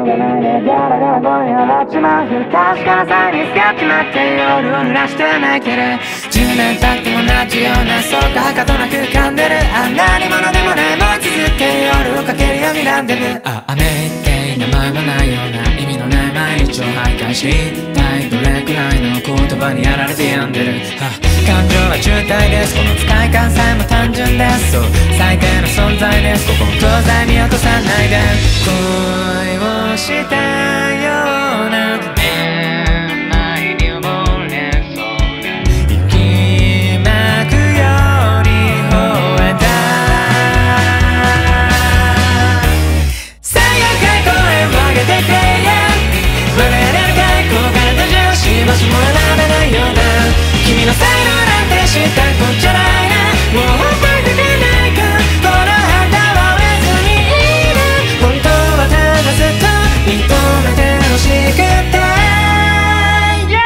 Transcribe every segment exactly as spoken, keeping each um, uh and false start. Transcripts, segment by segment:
がないねガラガラ声に笑っちまう不確かな才に使っちまって夜を濡らしては泣いてるじゅうねん経っても同じようなそこはかとなく浮かんでるあ何者でもないもう綴って夜を駆けるようにランデブーあ雨って名前もないような意味のない毎日を徘徊し一体どれくらいの言葉にやられて病んでる感情は渋滞ですこの不快感さえも単純ですそう最低な存在ですここ東西見落とさないで恋をしたような目前に溺れそうな息巻くように吠えた最悪回公園を上げてくれ笑えれるかいこの体中しばしも選べないような君の才能なんて知ったこっちゃないなもう覚えてないかこの肌は折れずにいる本当はただずっと認めてほしくて、yeah!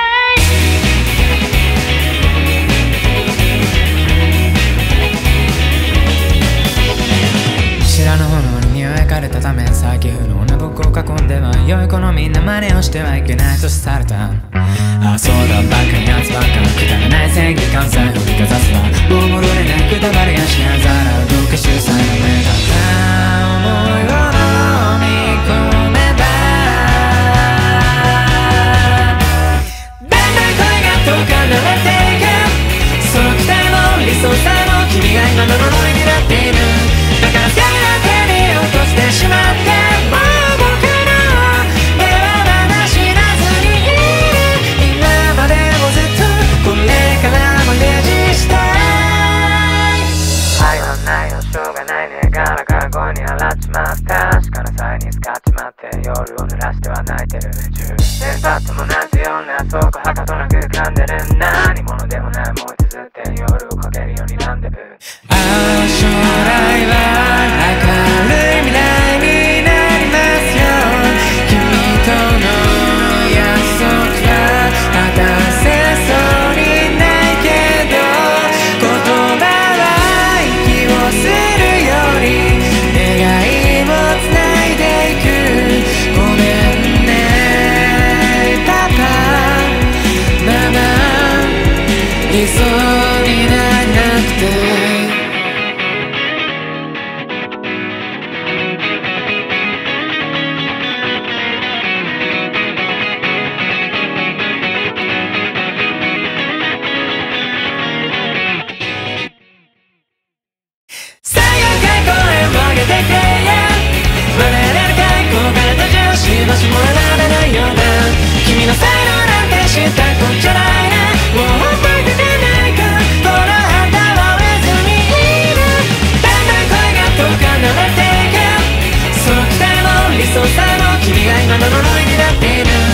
知らぬ炎に身を焼かれたため最近不能な僕を囲んでは良い子のみんな真似をしてはいけないとされたああそうだバカなやつばっかくだらない正義感さえ振りかざすわもう戻れないくだばりやしなざらうどうか主催の目だった思いを飲み込めばだんだん声が遠く離れていくその期待も理想さえも君が今の呪いになっているだから好きな手に落としてしまってもう僕の目はまだ知らずにいる今までもずっとこれからもイメージしたい愛はないよしょうがないねガラガラ声に笑っちまう確かな才に使っちまって夜を濡らしては泣いてるじゅうねん経っても同じようなそこはかとなく浮かんでる何者でもないもう綴って夜を駆けるようにランデブーああ将来は明るい未来になりますよ君との約束は果たせそうにないけど言葉は息をするより願いをつないでいくごめんねパパママ理想にならなくてしばしも選べないような君の才能なんて知ったこっちゃないなもう覚えてないかこの肌は折れずにいるだんだん声が遠く離れていくその期待も理想さえも君が今の呪いになっている